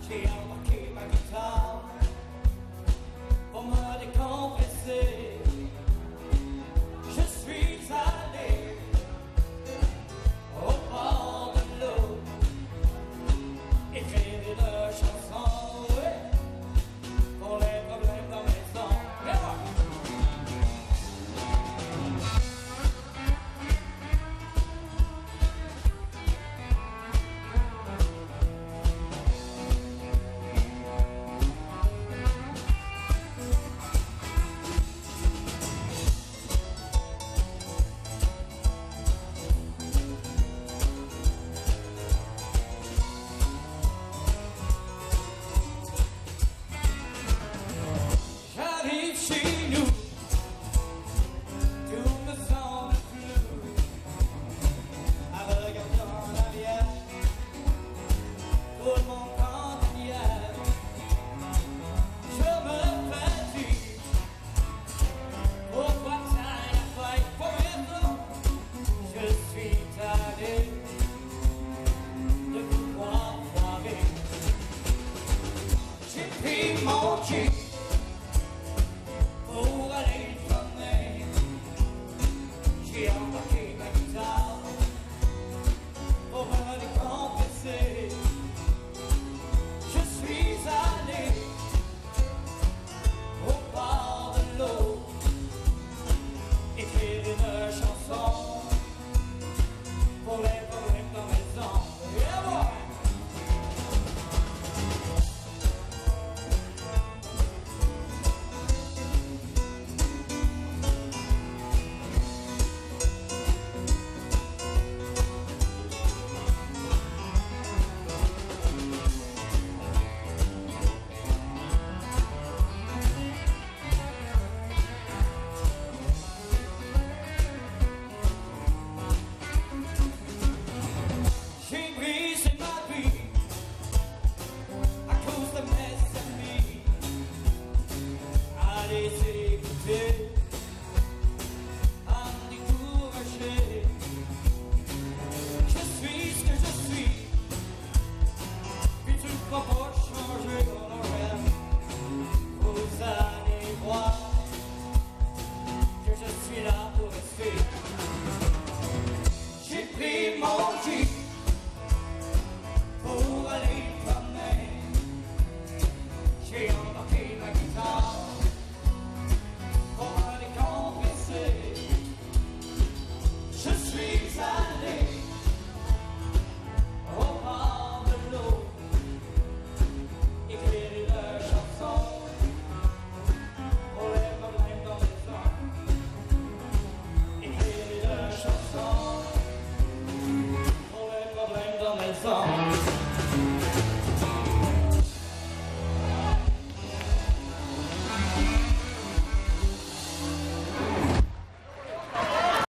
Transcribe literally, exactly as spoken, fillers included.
J'ai embarqué ma guitare pour me décompresser. Je suis allé au bord de l'eau, écrire une chanson, ouais, pour les problèmes dans mes ans. Chez nous, tout me semble flou. En regardant en arrière, tout mon camp d'hier, je me fatigue. Pourquoi time I fight for it? Je suis tanné de vous voir foirer. J'ai pris mon jeep pour aller promener. J'ai embarqué ma guitare pour me décompresser. Je suis allé au bord de l'eau, écrire une chanson pour les problèmes dans mes ongles. Yeah, boy! Allez écouter, à me décourager. Je suis ce que je suis, puis tu ne crois pas changer mon horaire. Vous allez voir que je suis là pour rester. J'ai pris mon jeep pour aller promener. J'ai embarqué ma guitare pour me décompresser. Je suis allé au bord de l'eau, écrire une chanson pour les problèmes dans les ongles. Écrire une chanson pour les problèmes dans mes ongles.